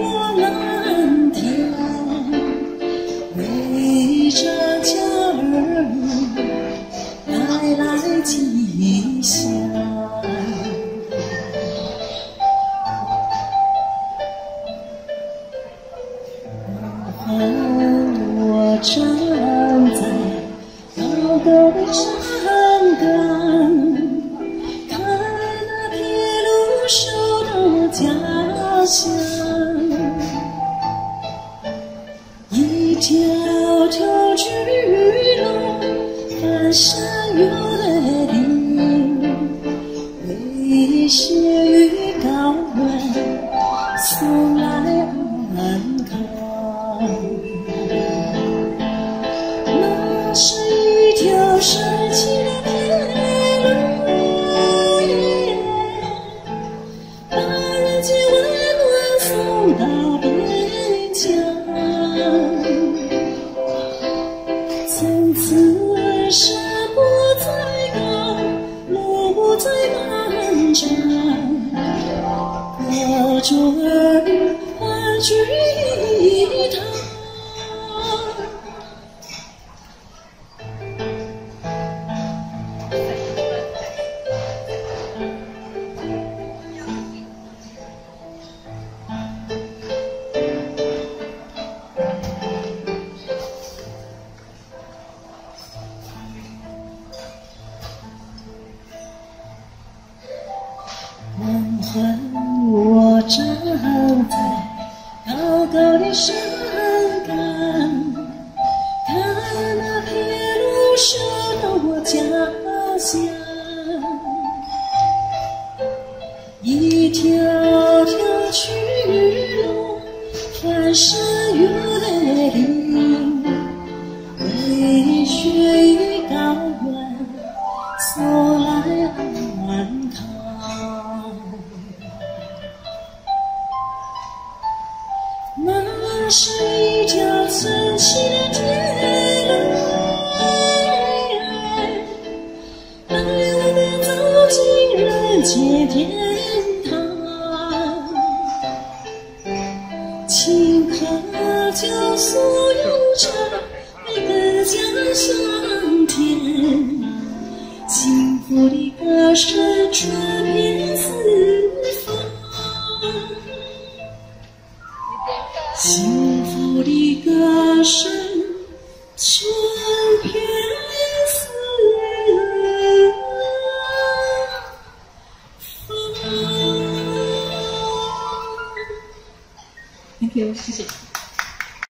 过蓝天，为这家儿带来吉祥。我站在高高的山岗，看那铁路守到家乡，一条条巨龙翻山越岭，为血与高原送来安康。那是一条神奇的铁路，把人间温暖送到边疆。从此山不再高，路不再漫长，各种儿欢聚一堂。黄昏，我站在高高的山岗，看那铁路守到我家乡，一条条巨龙翻山越岭，为血与高原送来安康。那是一条神奇的铁路，带我们走进人间天堂。顷刻就所有茶，每个家乡甜，幸福的歌声传遍四方。幸福的歌声传遍四方。Thank you，谢谢。